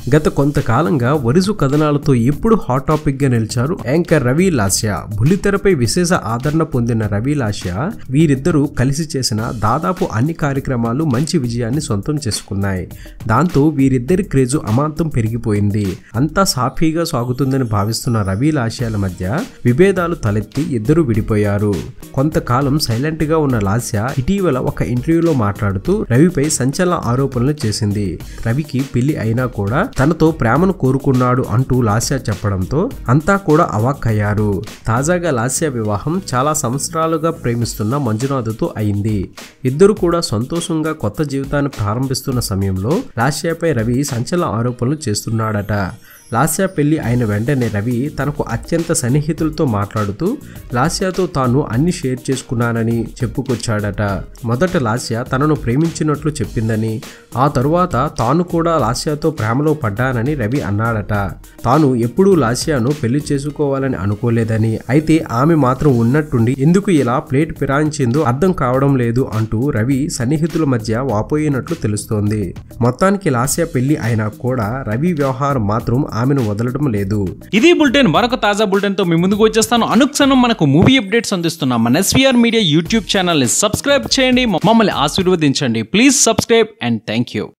గత కొంతకాలంగా వరుస కథనాలతో ఎప్పుడు హాట్ టాపిక్ గా నిలిచారు యాంకర్ రవి లాస్య. బుల్లితెరపై విశేష ఆదరణ పొందిన రవి లాస్య వీరిద్దరూ కలిసి చేసిన దాదాపు అన్ని కార్యక్రమాలు మంచి విజయాన్ని సొంతం చేసుకున్నాయి. దాంతో వీరిద్దరి క్రేజు అమాంతం పెరిగిపోయింది. అంతా సాఫీగా సాగుతుందని భావిస్తున్న రవి లాస్యాల మధ్య విభేదాలు తలెత్తి ఇద్దరు విడిపోయారు. కొంతకాలం సైలెంట్ గా ఉన్న లాస్య ఇటీవల ఒక ఇంటర్వ్యూలో మాట్లాడుతూ రవిపై సంచలన ఆరోపణలు చేసింది. రవికి పెళ్లి అయినా కూడా తనతో ప్రేమను కోరుకున్నాడు అంటూ లాస్య చెప్పడంతో అంతా కూడా అవాక్కయ్యారు. తాజాగా లాస్య వివాహం చాలా సంవత్సరాలుగా ప్రేమిస్తున్న మంజునాథ్తో అయింది. ఇద్దరు కూడా సంతోషంగా కొత్త జీవితాన్ని ప్రారంభిస్తున్న సమయంలో లాస్యపై రవి సంచలన ఆరోపణలు చేస్తున్నాడట. లాస్య పెళ్లి అయిన వెంటనే రవి తనకు అత్యంత సన్నిహితులతో మాట్లాడుతూ లాస్యతో తాను అన్ని షేర్ చేసుకున్నానని చెప్పుకొచ్చాడట. మొదట లాస్య తనను ప్రేమించినట్లు చెప్పిందని, ఆ తరువాత తాను కూడా లాస్యతో ప్రేమలో పడ్డానని రవి అన్నాడట. తాను ఎప్పుడూ లాస్యను పెళ్లి చేసుకోవాలని అనుకోలేదని, అయితే ఆమె మాత్రం ఉన్నట్టుండి ఎందుకు ఇలా ప్లేట్ ఫిరాయించిందో అర్థం కావడం లేదు అంటూ రవి సన్నిహితుల మధ్య వాపోయినట్లు తెలుస్తోంది. మొత్తానికి లాస్య పెళ్లి అయినా కూడా రవి వ్యవహారం మాత్రం ఆమెను వదలడం లేదు. ఇది బులెటిన్. మరొక తాజా బులెటిన్ తో మీ ముందుకు వచ్చేస్తాను. అనుక్షణం మనకు మూవీ అప్డేట్స్ అందిస్తున్నాం మన ఎస్వీఆర్ మీడియా యూట్యూబ్ ఛానల్ ని సబ్స్క్రైబ్ చేయండి, మమ్మల్ని ఆశీర్వదించండి. Please subscribe and thank you.